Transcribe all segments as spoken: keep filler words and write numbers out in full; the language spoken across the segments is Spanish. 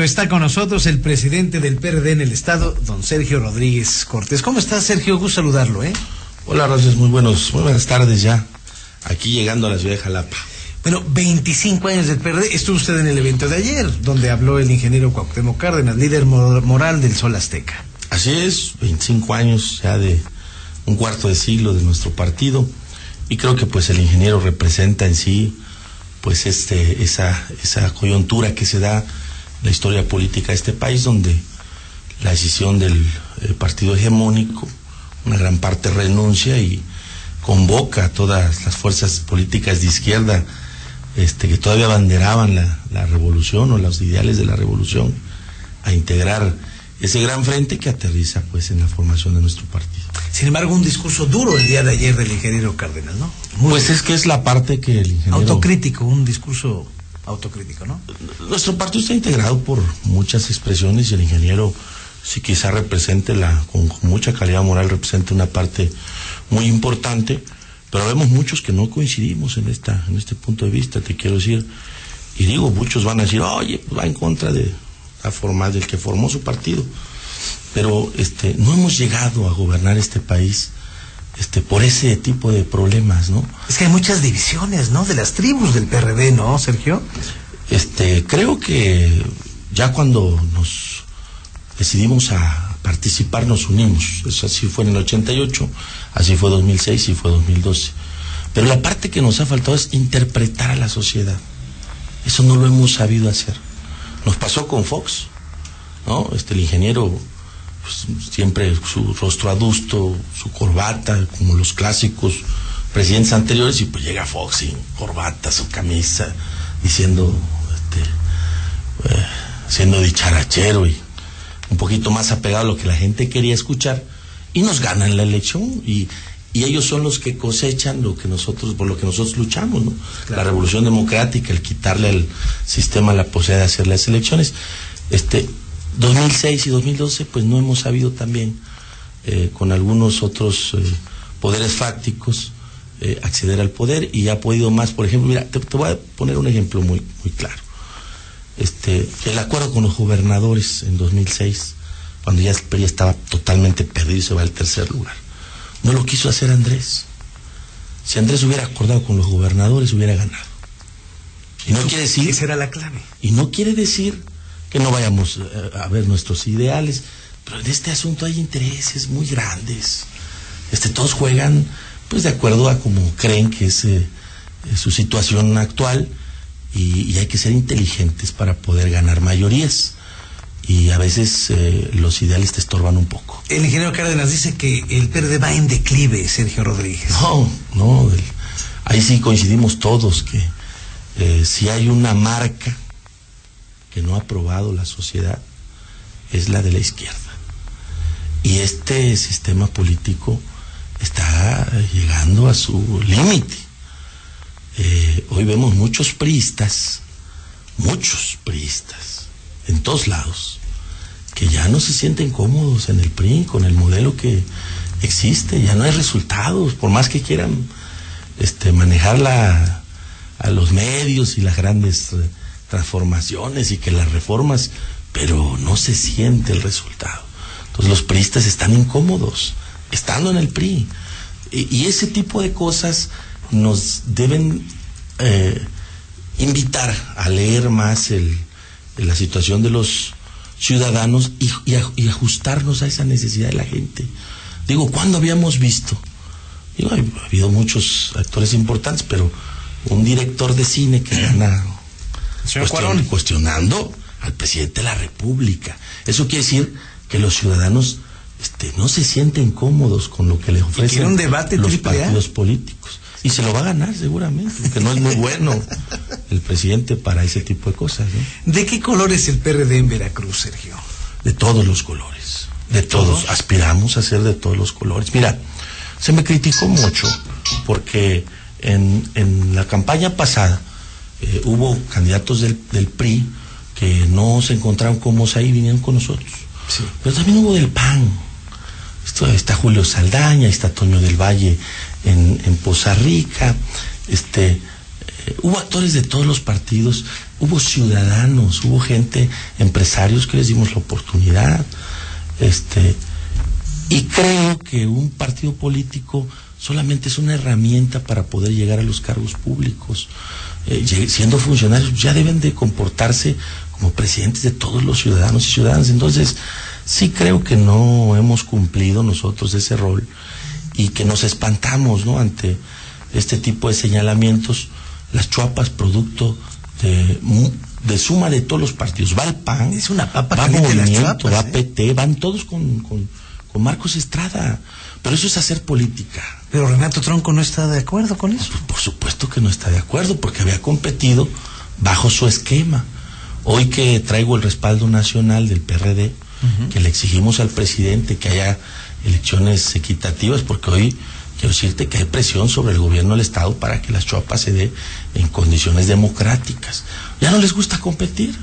Está con nosotros el presidente del P R D en el estado, don Sergio Rodríguez Cortés. ¿Cómo estás, Sergio? Gusto saludarlo, ¿eh? Hola, Rosas, muy buenos, muy buenas tardes ya, aquí llegando a la ciudad de Jalapa. Bueno, veinticinco años del P R D. Estuvo usted en el evento de ayer, donde habló el ingeniero Cuauhtémoc Cárdenas, líder moral del Sol Azteca. Así es, veinticinco años ya de un cuarto de siglo de nuestro partido, y creo que pues el ingeniero representa en sí pues este esa esa coyuntura que se da la historia política de este país, donde la decisión del eh, partido hegemónico, una gran parte renuncia y convoca a todas las fuerzas políticas de izquierda este, que todavía abanderaban la, la revolución o los ideales de la revolución, a integrar ese gran frente que aterriza pues en la formación de nuestro partido. Sin embargo, un discurso duro el día de ayer del ingeniero Cárdenas, ¿no? Muy pues es que es la parte que el ingeniero... Autocrítico, un discurso autocrítico, ¿no? Nuestro partido está integrado por muchas expresiones y el ingeniero, si quizá represente la, con, con mucha calidad moral, representa una parte muy importante, pero vemos muchos que no coincidimos en esta, en este punto de vista, te quiero decir, y digo, muchos van a decir, oye, pues va en contra de la forma del que formó su partido, pero este, no hemos llegado a gobernar este país este, por ese tipo de problemas, ¿no? Es que hay muchas divisiones, ¿no? De las tribus del P R D, ¿no, Sergio? Este, creo que ya cuando nos decidimos a participar nos unimos. Eso así fue en el ochenta y ocho, así fue dos mil seis y fue dos mil doce. Pero la parte que nos ha faltado es interpretar a la sociedad. Eso no lo hemos sabido hacer. Nos pasó con Fox, ¿no? Este, el ingeniero, pues, siempre su rostro adusto, su corbata, como los clásicos presidentes anteriores, y pues llega Fox sin corbata, su camisa, diciendo, este, eh, siendo dicharachero y un poquito más apegado a lo que la gente quería escuchar, y nos ganan la elección, y, y ellos son los que cosechan lo que nosotros, por lo que nosotros luchamos, ¿no? Claro. La revolución democrática, el quitarle al sistema la posibilidad de hacer las elecciones. Este, dos mil seis y dos mil doce, pues no hemos sabido también, eh, con algunos otros eh, poderes fácticos, eh, acceder al poder, y ha podido más. Por ejemplo, mira, te, te voy a poner un ejemplo muy, muy claro. Este, el acuerdo con los gobernadores en dos mil seis, cuando ya el P R I estaba totalmente perdido y se va al tercer lugar, no lo quiso hacer Andrés. Si Andrés hubiera acordado con los gobernadores, hubiera ganado. Y no quiere decir... Esa era la clave. Y no quiere decir que no vayamos a ver nuestros ideales, pero en este asunto hay intereses muy grandes. Este, todos juegan pues de acuerdo a como creen que es eh, su situación actual, y, y hay que ser inteligentes para poder ganar mayorías, y a veces eh, los ideales te estorban un poco. El ingeniero Cárdenas dice que el P R D va en declive, Sergio Rodríguez. No, no, el, ahí sí coincidimos todos que eh, si hay una marca que no ha aprobado la sociedad, es la de la izquierda, y este sistema político está llegando a su límite. Eh, hoy vemos muchos priistas, muchos priistas, en todos lados, que ya no se sienten cómodos en el P R I, con el modelo que existe. Ya no hay resultados, por más que quieran este, manejar la, a los medios y las grandes eh, transformaciones y que las reformas, pero no se siente el resultado. Entonces los priistas están incómodos estando en el P R I, y, y ese tipo de cosas nos deben eh, invitar a leer más el, la situación de los ciudadanos y, y, y ajustarnos a esa necesidad de la gente. Digo, ¿cuándo habíamos visto? Digo, ha, ha habido muchos actores importantes, pero un director de cine que gana cuestion, cuestionando al presidente de la República. Eso quiere decir que los ciudadanos este, no se sienten cómodos con lo que les ofrecen un debate los partidos políticos. Y se lo va a ganar seguramente, porque no es muy bueno el presidente para ese tipo de cosas, ¿no? ¿De qué color es el P R D en Veracruz, Sergio? De todos los colores, de, ¿De todos? todos. Aspiramos a ser de todos los colores. Mira, se me criticó mucho porque en, en la campaña pasada eh, hubo candidatos del, del P R I que no se encontraron cómodos ahí, vinieron con nosotros. Sí. Pero también hubo del P A N. Esto, está Julio Saldaña, está Toño del Valle en, en Poza Rica, este, eh, hubo actores de todos los partidos, hubo ciudadanos, hubo gente, empresarios que les dimos la oportunidad, este, y creo que un partido político solamente es una herramienta para poder llegar a los cargos públicos. Eh, siendo funcionarios ya deben de comportarse como presidentes de todos los ciudadanos y ciudadanas. Entonces sí creo que no hemos cumplido nosotros ese rol y que nos espantamos, ¿no?, ante este tipo de señalamientos. Las Chuapas, producto de, de suma de todos los partidos, va el P A N, es una papa va caliente Movimiento, las Chuapas, va ¿eh? P T, van todos con, con, con Marcos Estrada, pero eso es hacer política. Pero Renato Tronco no está de acuerdo con eso. Pues por supuesto que no está de acuerdo, porque había competido bajo su esquema. Hoy que traigo el respaldo nacional del P R D, uh-huh. que le exigimos al presidente que haya elecciones equitativas, porque hoy quiero decirte que hay presión sobre el gobierno del Estado para que las Chuapas se dé en condiciones democráticas. Ya no les gusta competir,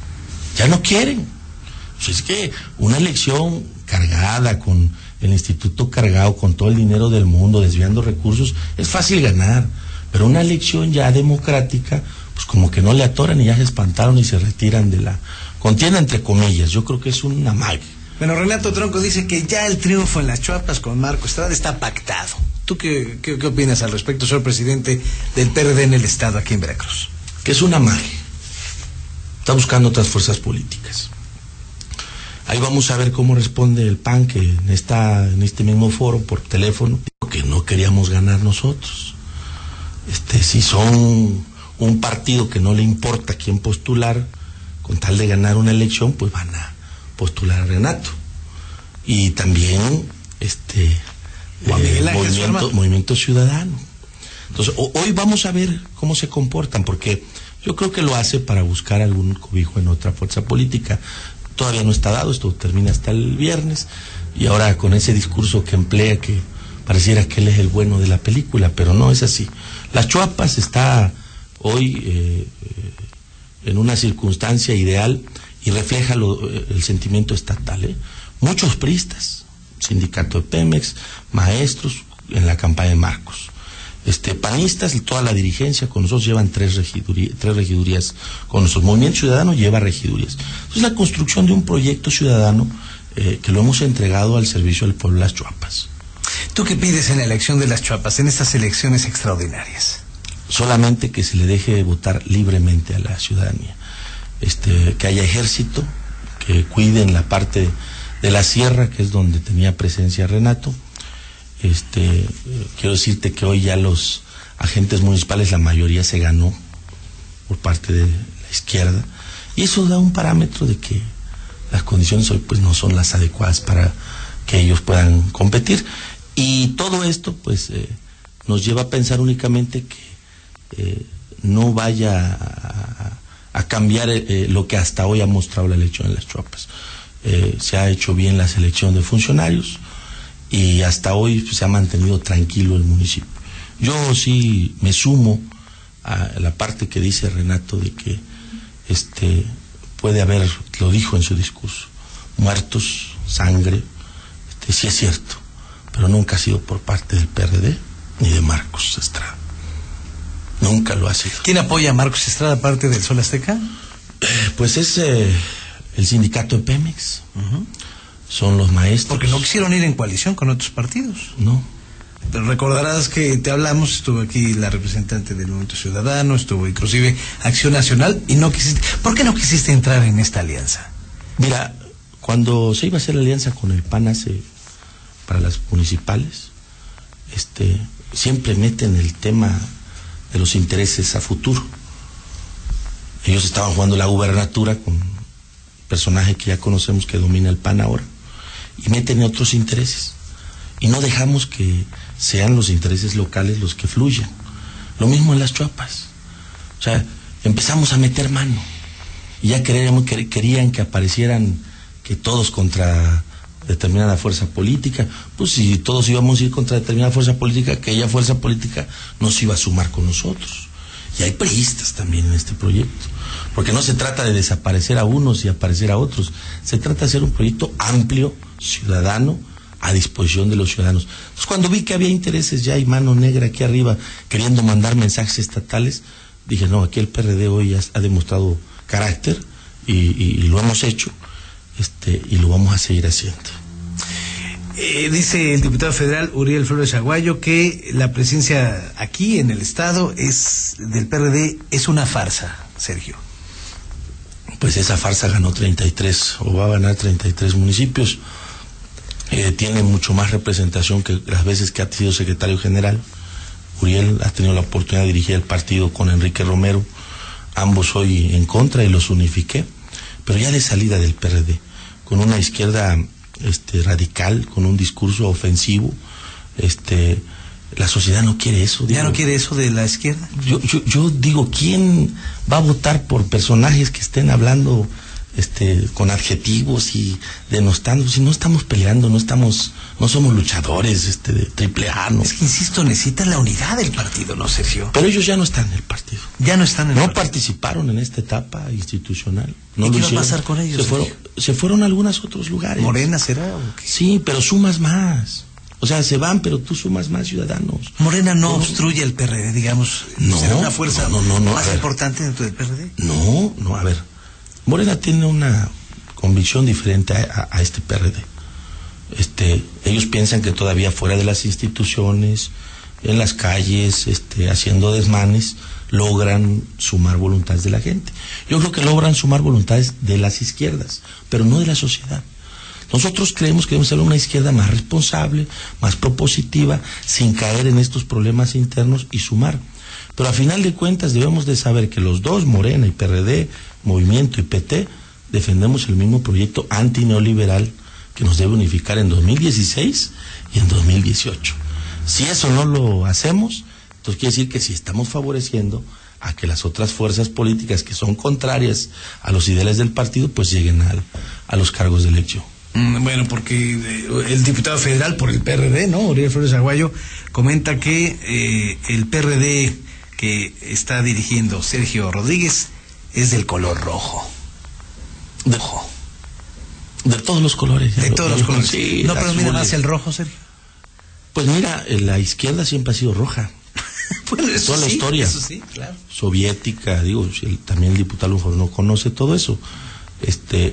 ya no quieren. Pues es que una elección cargada, con el instituto cargado, con todo el dinero del mundo, desviando recursos, es fácil ganar, pero una elección ya democrática, pues como que no le atoran y ya se espantaron y se retiran de la contienda, entre comillas. Yo creo que es un amague. Bueno, Renato Tronco dice que ya el triunfo en las Chuapas con Marco Estrada está pactado. ¿Tú qué, qué, qué opinas al respecto, señor presidente del P R D en el Estado aquí en Veracruz? Que es un amague. Está buscando otras fuerzas políticas. Ahí vamos a ver cómo responde el P A N, que está en este mismo foro por teléfono, que no queríamos ganar nosotros. Este, si son un partido que no le importa quién postular, con tal de ganar una elección, pues van a postular a Renato. Y también este eh, movimiento, movimiento Ciudadano. Entonces, o, hoy vamos a ver cómo se comportan, porque yo creo que lo hace para buscar algún cobijo en otra fuerza política. Todavía no está dado, esto termina hasta el viernes, y ahora con ese discurso que emplea, que pareciera que él es el bueno de la película, pero no es así. Las Chuapas está hoy eh, en una circunstancia ideal y refleja lo, el sentimiento estatal, ¿eh? Muchos priistas, sindicato de Pemex, maestros en la campaña de Marcos, este, panistas, toda la dirigencia con nosotros llevan tres regidurías, tres regidurías con nosotros. Movimiento Ciudadano lleva regidurías. Es la construcción de un proyecto ciudadano eh, que lo hemos entregado al servicio del pueblo de las Chuapas. ¿Tú qué pides en la elección de las Chuapas, en estas elecciones extraordinarias? Solamente que se le deje votar libremente a la ciudadanía, este, que haya ejército, que cuiden la parte de la sierra, que es donde tenía presencia Renato. Este, eh, quiero decirte que hoy ya los agentes municipales, la mayoría se ganó por parte de la izquierda, y eso da un parámetro de que las condiciones hoy pues no son las adecuadas para que ellos puedan competir, y todo esto pues eh, nos lleva a pensar únicamente que eh, no vaya a, a cambiar eh, lo que hasta hoy ha mostrado la elección en las Chuapas. Eh, se ha hecho bien la selección de funcionarios y hasta hoy pues, se ha mantenido tranquilo el municipio. Yo sí me sumo a la parte que dice Renato de que este puede haber, lo dijo en su discurso, muertos, sangre, este, sí es cierto, pero nunca ha sido por parte del P R D ni de Marcos Estrada. Nunca lo ha sido. ¿Quién apoya a Marcos Estrada aparte del Sol Azteca? Eh, pues es eh, el sindicato de Pemex. Uh-huh. Son los maestros. Porque no quisieron ir en coalición con otros partidos. No. Pero recordarás que te hablamos, estuvo aquí la representante del Movimiento Ciudadano, estuvo inclusive Acción Nacional, y no quisiste. ¿Por qué no quisiste entrar en esta alianza? Mira, cuando se iba a hacer la alianza con el P A N hace, para las municipales, este, siempre meten el tema de los intereses a futuro. Ellos estaban jugando la gubernatura con un personaje que ya conocemos que domina el P A N ahora, y meten otros intereses, y no dejamos que sean los intereses locales los que fluyan. Lo mismo en las Chuapas. O sea, empezamos a meter mano, y ya querían, querían que aparecieran que todos contra determinada fuerza política. Pues si todos íbamos a ir contra determinada fuerza política, aquella fuerza política no se iba a sumar con nosotros. Y hay priistas también en este proyecto, porque no se trata de desaparecer a unos y aparecer a otros, se trata de hacer un proyecto amplio, ciudadano, a disposición de los ciudadanos. Entonces, cuando vi que había intereses ya y mano negra aquí arriba queriendo mandar mensajes estatales, dije, no, aquí el P R D hoy ha, ha demostrado carácter y, y, y lo hemos hecho, este, y lo vamos a seguir haciendo. Eh, dice el diputado federal Uriel Flores Aguayo que la presencia aquí en el estado es del P R D es una farsa, Sergio. Pues esa farsa ganó treinta y tres, o va a ganar treinta y tres municipios. Eh, tiene mucho más representación que las veces que ha sido secretario general. Uriel ha tenido la oportunidad de dirigir el partido con Enrique Romero, ambos hoy en contra y los unifiqué, pero ya de salida del P R D, con una izquierda este, radical, con un discurso ofensivo, este, la sociedad no quiere eso. ¿Ya digo, no quiere eso de la izquierda? Yo, yo, yo digo, ¿quién va a votar por personajes que estén hablando este, con adjetivos y denostando? Si no estamos peleando, no estamos, no somos luchadores este, de triple A, ¿no? Es que, insisto, necesita la unidad del partido, ¿no, Sergio? Pero ellos ya no están en el partido. Ya no están en no el partido. participaron en esta etapa institucional. No ¿Y lo qué hicieron. va a pasar con ellos? Se fueron, se fueron a algunos otros lugares. ¿Morena será o qué? Sí, pero sumas más. O sea, se van, pero tú sumas más ciudadanos. Morena no ¿Cómo? obstruye el P R D, digamos. No. ¿Será una fuerza no, no, no, más importante dentro del P R D? No, no, a ver. Morena tiene una convicción diferente a, a, a este P R D. Este, ellos piensan que todavía fuera de las instituciones, en las calles, este, haciendo desmanes, logran sumar voluntades de la gente. Yo creo que logran sumar voluntades de las izquierdas, pero no de la sociedad. Nosotros creemos que debemos ser una izquierda más responsable, más propositiva, sin caer en estos problemas internos y sumar. Pero a final de cuentas debemos de saber que los dos, Morena y P R D, Movimiento y P T, defendemos el mismo proyecto antineoliberal que nos debe unificar en dos mil dieciséis y en dos mil dieciocho. Si eso no lo hacemos, entonces quiere decir que si estamos favoreciendo a que las otras fuerzas políticas que son contrarias a los ideales del partido, pues lleguen al, a los cargos de elección. Bueno, porque el diputado federal por el P R D, ¿no? Uriel Flores Aguayo, comenta que eh, el P R D que está dirigiendo Sergio Rodríguez es del color rojo. De, de todos los colores. De todos los colores. Sí, no, pero mira hacia el rojo, Sergio. Pues mira, la izquierda siempre ha sido roja. Bueno, eso toda sí, la historia eso sí, claro. Soviética, digo, el, también el diputado a lo mejor no conoce todo eso. Este...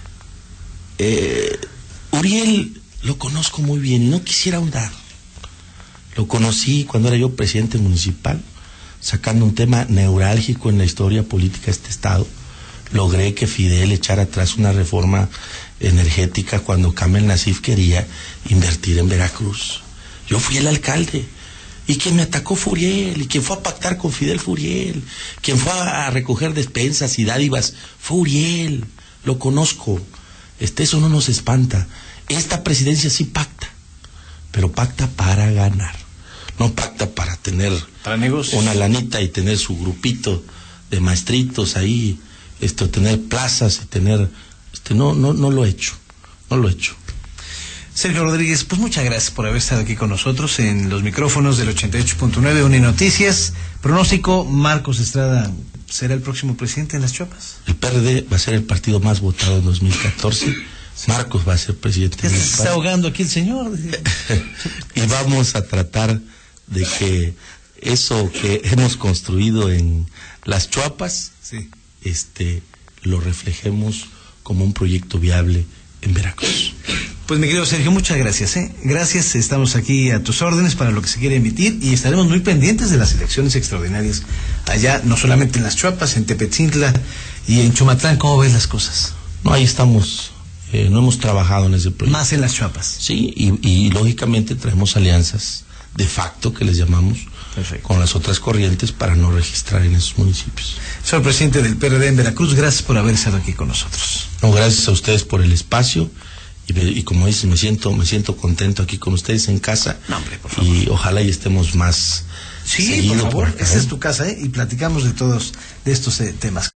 Eh, Uriel lo conozco muy bien y no quisiera ahondar. Lo conocí cuando era yo presidente municipal, sacando un tema neurálgico en la historia política de este estado. Logré que Fidel echara atrás una reforma energética cuando Kamel Nasif quería invertir en Veracruz. Yo fui el alcalde y quien me atacó fue Uriel, y quien fue a pactar con Fidel fue Uriel, quien fue a recoger despensas y dádivas fue Uriel. Lo conozco. Este, eso no nos espanta. Esta presidencia sí pacta, pero pacta para ganar. No pacta para tener para negocios, una lanita y tener su grupito de maestritos ahí, esto, tener plazas y tener, este, no, no, no lo he hecho, no lo he hecho. Sergio Rodríguez, pues muchas gracias por haber estado aquí con nosotros en los micrófonos del ochenta y ocho punto nueve Uninoticias. Pronóstico, Marcos Estrada será el próximo presidente en las Chiapas. El P R D va a ser el partido más votado en dos mil catorce. Marcos va a ser presidente. Se está ahogando aquí el señor. Y vamos a tratar de que eso que hemos construido en las Chiapas, sí, este, lo reflejemos como un proyecto viable en Veracruz. Pues mi querido Sergio, muchas gracias, ¿eh? Gracias, estamos aquí a tus órdenes para lo que se quiere emitir y estaremos muy pendientes de las elecciones extraordinarias allá, no solamente en las Chiapas, en Tepetzintla y en Chumatlán. ¿Cómo ves las cosas? No, ahí estamos, eh, no hemos trabajado en ese proyecto. Más en las Chiapas. Sí, y, y lógicamente traemos alianzas de facto, que les llamamos, perfecto, con las otras corrientes para no registrar en esos municipios. Soy presidente del P R D en Veracruz, gracias por haber estado aquí con nosotros. No, gracias a ustedes por el espacio. Y, y como dices, me siento me siento contento aquí con ustedes en casa. No, hombre, por favor. Y ojalá y estemos más sí, seguido por favor, por acá, esta ¿eh? es tu casa, ¿eh? Y platicamos de todos de estos eh, temas.